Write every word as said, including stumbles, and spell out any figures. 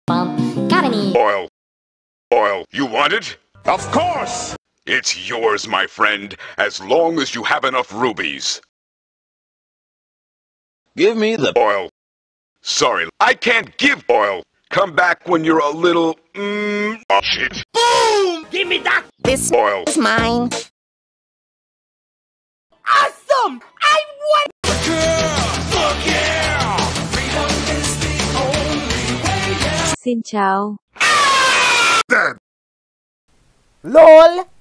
Got any Oil. Oil. You want it? Of course! It's yours, my friend, as long as you have enough rubies. Give me the Oil. Sorry, I can't give oil. Come back when you're a little, mmm, oh shit. Boom! Give me that! This Oil. is mine. Awesome! I won! Fuck yeah! Freedom is the only way, yeah. Xin chào. Dead. LOL!